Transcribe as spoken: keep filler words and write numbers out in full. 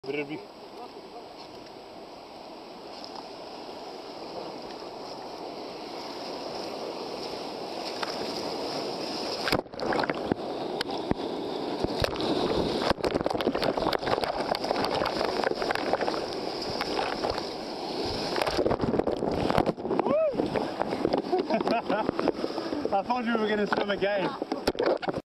But it'll be... I thought you were going to swim again.